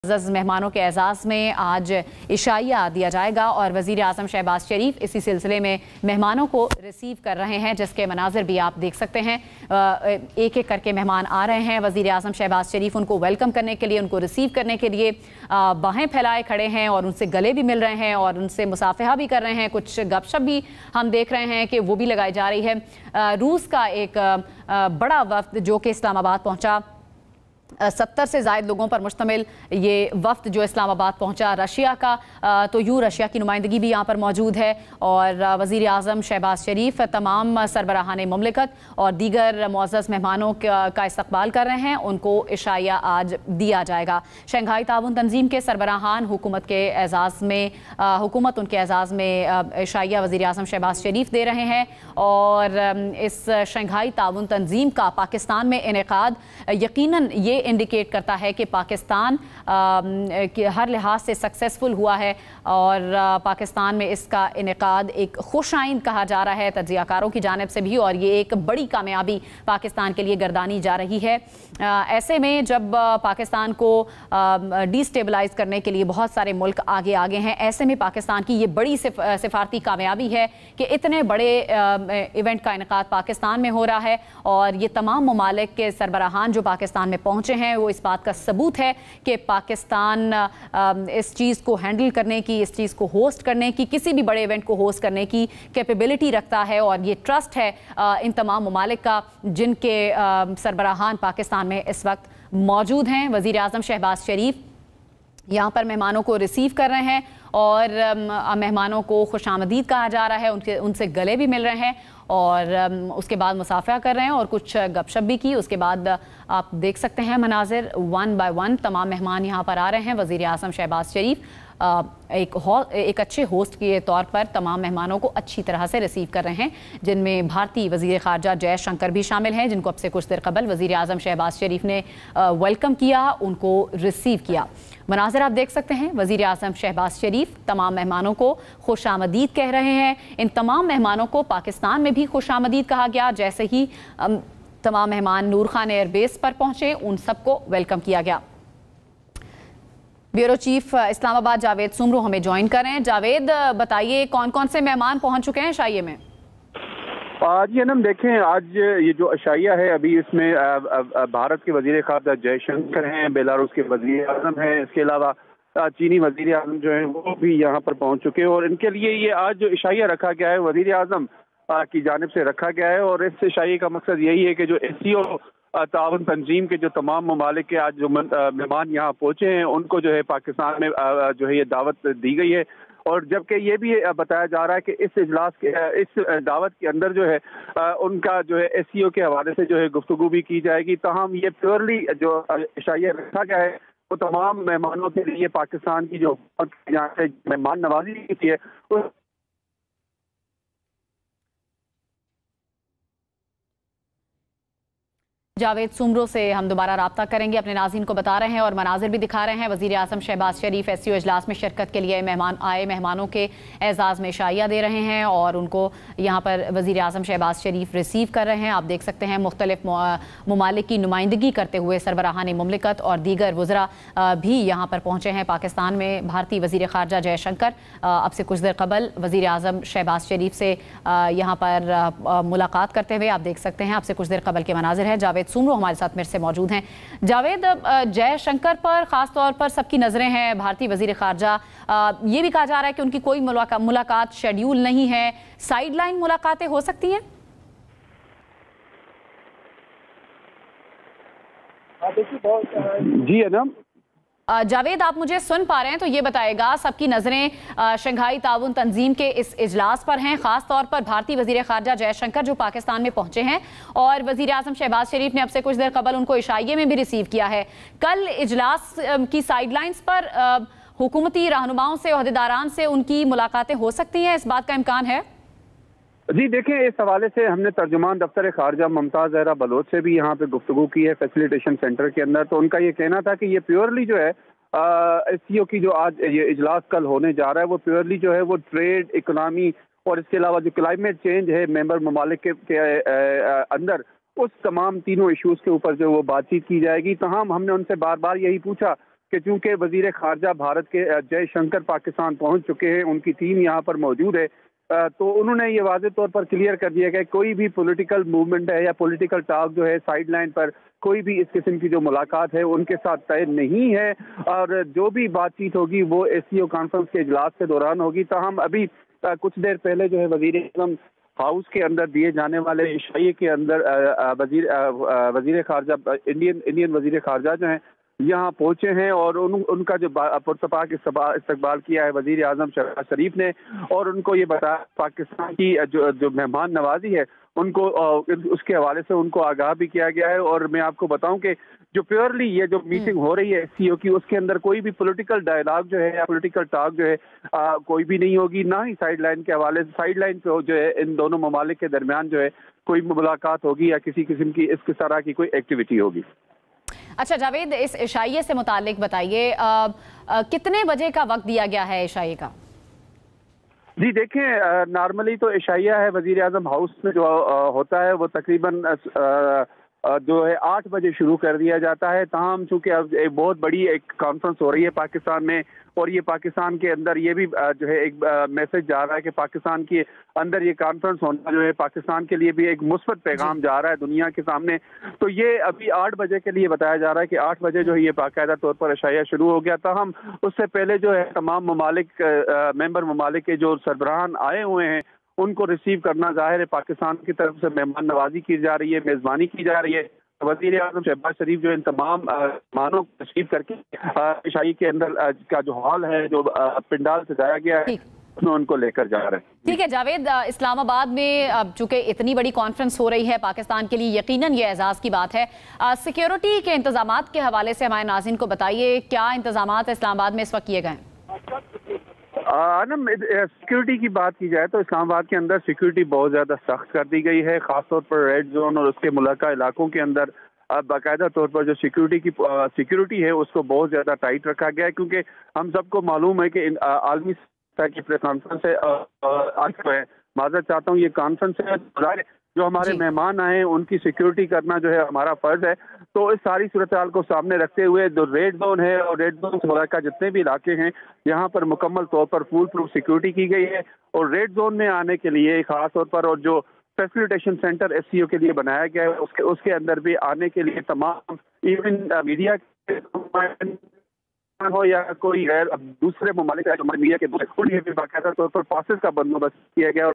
मुअज़्ज़ज़ मेहमानों के एजाज़ में आज इशाइया दिया जाएगा और वज़ीर आज़म शहबाज शरीफ इसी सिलसिले में मेहमानों को रिसीव कर रहे हैं, जिसके मनाज़िर भी आप देख सकते हैं। एक एक करके मेहमान आ रहे हैं। वज़ीर आज़म शहबाज शरीफ उनको वेलकम करने के लिए, उनको रिसीव करने के लिए बाहें फैलाए खड़े हैं और उनसे गले भी मिल रहे हैं और उनसे मुसाफ़हा भी कर रहे हैं। कुछ गपशप भी हम देख रहे हैं कि वो भी लगाई जा रही है। रूस का एक बड़ा वफ़द जो कि इस्लामाबाद पहुँचा, 70 से ज़ायद लोगों पर मुश्तमिल ये वफ़द जो इस्लामाबाद पहुंचा रशिया का, तो रशिया की नुमाइंदगी भी यहाँ पर मौजूद है और वज़ीर आज़म शहबाज शरीफ तमाम सरबराहान मुमलिकत और दीगर मुअज़्ज़ज़ मेहमानों का इस्तक़बाल कर रहे हैं। उनको इशाइया आज दिया जाएगा। शंघाई ताउन तंजीम के सरबराहान हुकूमत के एजाज़ में उनके एजाज़ में इशाइया वज़ीर आज़म शहबाज शरीफ दे रहे हैं और इस शंघाई ताउन तंजीम का पाकिस्तान में इनेकाद यकीनन ये इंडिकेट करता है कि पाकिस्तान के हर लिहाज से सक्सेसफुल हुआ है और पाकिस्तान में इसका इनेकाद एक खुशाइन कहा जा रहा है तज्ज़ियाकारों की जानिब से भी, और ये एक बड़ी कामयाबी पाकिस्तान के लिए गर्दानी जा रही है। ऐसे में जब पाकिस्तान को डिस्टेबलाइज करने के लिए बहुत सारे मुल्क आगे आगे हैं, ऐसे में पाकिस्तान की ये बड़ी सिफारती कामयाबी है कि इतने बड़े इवेंट का इनेकाद पाकिस्तान में हो रहा है और ये तमाम ममालिक के सरबराहान जो पाकिस्तान में पहुँचे हैं वो इस बात का सबूत है कि पाकिस्तान इस चीज़ को हैंडल करने की, इस चीज़ को होस्ट करने की, किसी भी बड़े इवेंट को होस्ट करने की कैपेबिलिटी रखता है। और ये ट्रस्ट है इन तमाम ममालिक का जिनके सरबराहान पाकिस्तान में इस वक्त मौजूद हैं। वज़ीर आज़म शहबाज शरीफ यहाँ पर मेहमानों को रिसीव कर रहे हैं और मेहमानों को खुशामदीद कहा जा रहा है, उनसे गले भी मिल रहे हैं और उसके बाद मुसाफ़हा कर रहे हैं और कुछ गपशप भी की। उसके बाद आप देख सकते हैं मनाजिर, वन बाय वन तमाम मेहमान यहाँ पर आ रहे हैं। वज़ीर आज़म शहबाज शरीफ एक अच्छे होस्ट के तौर पर तमाम मेहमानों को अच्छी तरह से रिसीव कर रहे हैं, जिनमें भारतीय वज़ीर ख़ारजा जयशंकर भी शामिल हैं, जिनको अब से कुछ देर कबल वज़ीर आज़म शहबाज शरीफ ने वेलकम किया, उनको रिसीव किया। मनाज़िर आप देख सकते हैं, वज़ीर आज़म शहबाज शरीफ तमाम मेहमानों को खुशामदीद कह रहे हैं। इन तमाम मेहमानों को पाकिस्तान में भी खुशामदीद कहा गया। जैसे ही तमाम मेहमान नूर खान एयरबेस पर पहुँचे, उन सबको वेलकम किया गया। ब्यूरो चीफ इस्लामाबाद जावेद सुमरो हमें ज्वाइन कर रहे हैं। जावेद, बताइए कौन कौन से मेहमान पहुंच चुके हैं इशाइये में? जी अनम, देखें आज ये जो इशाइया है अभी इसमें भारत के वज़ीर ख़ारजा जयशंकर हैं, बेलारूस के वज़ीर आज़म हैं, इसके अलावा चीनी वज़ीर आज़म जो हैं वो भी यहाँ पर पहुँच चुके हैं और इनके लिए ये आज जो इशाइया रखा गया है वज़ीर आज़म की जानिब से रखा गया है। और इस इशाइये का मकसद यही है कि जो SCO ताउन तंजीम के जो तमाम ममालिक के आज जो मेहमान यहाँ पहुँचे हैं उनको जो है पाकिस्तान में जो है ये दावत दी गई है। और जबकि ये भी बताया जा रहा है कि इस इजलास के इस दावत के अंदर जो है उनका जो है SCO के हवाले से जो है गुफ्तगू भी की जाएगी। ताहम ये प्योरली जो इशाइया रखा गया है वो तमाम मेहमानों के लिए पाकिस्तान की जो यहाँ से मेहमान नवाजी की है उस जावेद सुमरो से हम दोबारा रब्ता करेंगे। अपने नाज़रीन को बता रहे हैं और मनाजिर भी दिखा रहे हैं। वज़ीर आज़म शहबाज शरीफ SCO इजलास में शिरकत के लिए मेहमानों के एजाज़ में इशाइया दे रहे हैं और उनको यहाँ पर वज़ीर आज़म शहबाज शरीफ रिसीव कर रहे हैं। आप देख सकते हैं मुख्तलिफ ममालिक की नुमाइंदगी करते हुए सरबराहान मुमलिकत और दीगर वज़रा भी यहाँ पर पहुँचे हैं। पाकिस्तान में भारतीय वज़ीर ख़ारजा जयशंकर अब से कुछ देर कबल वज़ीर आज़म शहबाज शरीफ से यहाँ पर मुलाकात करते हुए आप देख सकते हैं। अब से कुछ देर कबल के मनाजिर हैं। जावेद सुमरो हमारे साथ मेरे से मौजूद हैं। जावेद, जयशंकर पर ख़ास तौर पर सबकी नज़रें हैं। भारतीय वज़ीर ख़ारजा, ये भी कहा जा रहा है कि उनकी कोई मुलाकात शेड्यूल नहीं है, साइडलाइन मुलाकातें हो सकती हैं? जी अनम, जावेद आप मुझे सुन पा रहे हैं तो ये बताएगा, सबकी नज़रें शंघाई ताउन तंजीम के इस इजलास पर हैं, ख़ास तौर पर भारतीय वज़ीर ख़ारजा जयशंकर जो पाकिस्तान में पहुंचे हैं और वज़ीर आज़म शहबाज शरीफ ने अब से कुछ देर कबल उनको इशाइये में भी रिसीव किया है। कल इजलास की साइडलाइंस पर हुकूमती रहनुमाओं से, ओहदेदारान से उनकी मुलाकातें हो सकती हैं, इस बात का इम्कान है? जी देखें, इस हवाले से हमने तर्जुमान दफ्तर ख़ारजा मुमताज़ ज़हरा बलोच से भी यहाँ पे गुफ्तगू की है फैसिलिटेशन सेंटर के अंदर। तो उनका ये कहना था कि ये प्योरली जो है SCO की जो आज ये इजलास कल होने जा रहा है वो प्योरली जो है वो ट्रेड, इकनॉमी और इसके अलावा जो क्लाइमेट चेंज है मेंबर ममालिक के अंदर उस तमाम तीनों इशूज़ के ऊपर जो वो बातचीत की जाएगी। तमाम हमने उनसे बार बार यही पूछा کہ چونکہ وزیر خارجہ بھارت کے جے شنکر پاکستان پہنچ چکے ہیں، ان کی ٹیم یہاں پر موجود ہے، تو انہوں نے یہ واضح طور پر کلیئر کر دیا کہ کوئی بھی پولیٹیکل موومنٹ ہے یا پولیٹیکل ٹاک جو ہے سائیڈ لائن پر کوئی بھی اس قسم کی جو ملاقات ہے ان کے ساتھ طے نہیں ہے، اور جو بھی بات چیت ہوگی وہ SCO کانفرنس کے اجلاس کے دوران ہوگی۔ تاہم ابھی کچھ دیر پہلے جو ہے وزیر اعظم ہاؤس کے اندر دیے جانے والے عشائیے کے اندر وزیر خارجہ انڈین وزیر خارجہ جو ہیں یہاں پہنچے ہیں، اور ان کا جو پرتپاک استقبال کیا ہے وزیر اعظم شہباز شریف نے، اور ان کو یہ بتایا پاکستان کی جو مہمان نوازی ہے ان کو اس کے حوالے سے ان کو آگاہ بھی کیا گیا ہے۔ اور میں آپ کو بتاؤں کہ جو پیورلی یہ جو میٹنگ ہو رہی ہے SCO کی، اس کے اندر کوئی بھی پولیٹیکل ڈائلاگ جو ہے یا پولیٹیکل ٹاک جو ہے کوئی بھی نہیں ہوگی، نہ ہی سائیڈ لائن کے حوالے سے سائیڈ لائن پہ جو ہے ان دونوں ممالک کے درمیان جو ہے کوئی ملاقات ہوگی یا کسی قسم کی اس طرح کی کوئی ایکٹیویٹی ہوگی۔ اچھا جاوید، اس عشائیے سے متعلق بتائیے کتنے بجے کا وقت دیا گیا ہے عشائیے کا؟ جی دیکھیں، نارملی تو عشائیہ ہے وزیر اعظم ہاؤس میں جو ہوتا ہے وہ تقریباً جو ہے 8 بجے شروع کر دیا جاتا ہے۔ تاہم چونکہ اب ایک بہت بڑی ایک کانفرنس ہو رہی ہے پاکستان میں، اور یہ پاکستان کے اندر یہ بھی جو ہے ایک میسج جا رہا ہے کہ پاکستان کے اندر یہ کانفرنس ہونا جو ہے پاکستان کے لیے بھی ایک مثبت پیغام جا رہا ہے دنیا کے سامنے۔ تو یہ ابھی 8 بجے کے لیے بتایا جا رہا ہے کہ 8 بجے جو ہے یہ باقاعدہ طور پر عشائیہ شروع ہو گیا تھا۔ ہم اس سے پہلے جو ہے تمام ممالک ممبر ممالک کے جو سربراہان آئے ہوئے ہیں ان کو ریسیو کرنا ظاہر ہے پاکستان کی طرف سے مہمان نوازی کی جا رہی ہے، میزبانی کی جا رہی ہے۔ وزیر اعظم شہباز شریف جو ان تمام مہمانوں کو تشریف کر کے عشائی کے اندر کا جو ہال ہے جو پنڈال سجایا گیا ہے ان کو لے کر جا رہے ہیں۔ ٹھیک ہے جاوید، اسلام آباد میں چونکہ اتنی بڑی کانفرنس ہو رہی ہے پاکستان کے لیے یقیناً یہ اعزاز کی بات ہے، سیکیورٹی کے انتظامات کے حوالے سے ہمارے ناظرین کو بتائیے کیا انتظامات اسلام آباد میں اس وقت کیے گئے ہیں؟ سیکیورٹی کی بات کی جائے تو اسلام آباد کے اندر سیکیورٹی بہت زیادہ سخت کر دی گئی ہے، خاص طور پر ریڈ زون اور اس کے ملحقہ علاقوں کے اندر باقاعدہ طور پر جو سیکیورٹی ہے اس کو بہت زیادہ ٹائٹ رکھا گیا ہے، کیونکہ ہم سب کو معلوم ہے کہ عالمی سطح کی پریس کانفرنس ہے، معذرت چاہتا ہوں یہ کانفرنس ہے، جو ہمارے مہمان آئے ہیں ان کی سیکیورٹی کرنا جو ہے ہمارا فرض ہے۔ تو اس ساری صورتحال کو سامنے رکھتے ہوئے جو ریڈ زون ہے اور ریڈ زون سے ملحقہ جتنے بھی علاقے ہیں یہاں پر مکمل طور پر فول پروف سیکیورٹی کی گئی ہے، اور ریڈ زون میں آنے کے لیے خاص طور پر اور جو فیسیلیٹیشن سینٹر SCO کے لیے بنایا گیا ہے اس کے اندر بھی آنے کے لیے تمام ایون میڈیا ہو یا کوئی غیر دوسرے ممالک میڈیا کے بھی باقاعدہ طور پر پاسز کا بندوبست کیا گیا۔